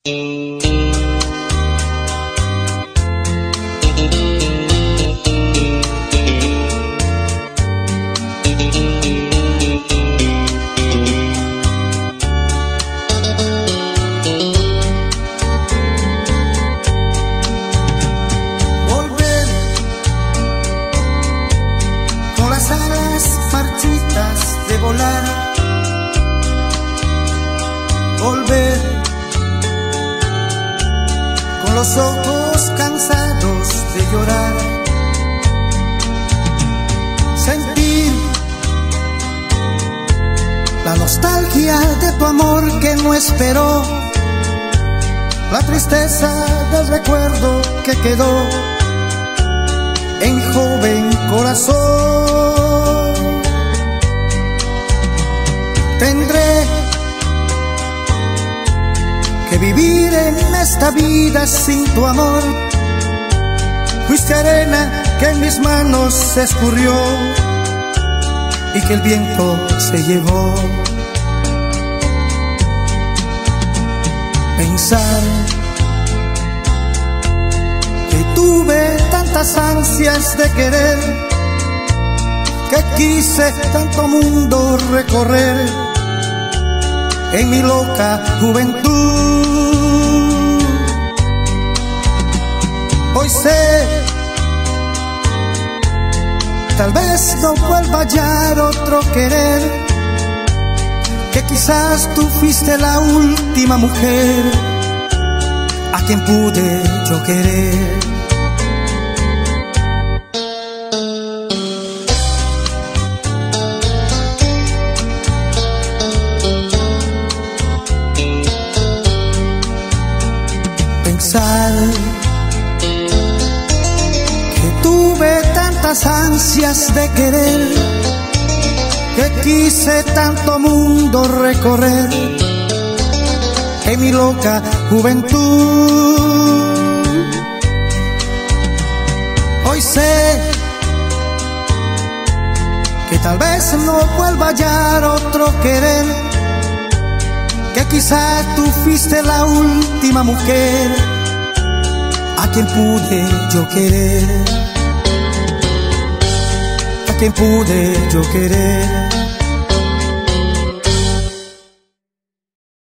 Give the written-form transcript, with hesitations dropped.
Volver con las alas marchitas de volar. Volver con los ojos cansados de llorar. Sentir la nostalgia de tu amor que no esperó, la tristeza del recuerdo que quedó en mi joven corazón. Tendré que vivir en esta vida sin tu amor. Fuiste arena que en mis manos se escurrió y que el viento se llevó. Pensar que tuve tantas ansias de querer, que quise tanto mundo recorrer en mi loca juventud. Hoy sé, tal vez no vuelva a hallar otro querer, que quizás tú fuiste la última mujer a quien pude yo querer. Pensar que tuve tantas ansias de querer, que quise tanto mundo recorrer en mi loca juventud. Hoy sé que tal vez no vuelva a hallar otro querer, que quizás tú fuiste la última mujer a quien pude yo querer, a quien pude yo querer.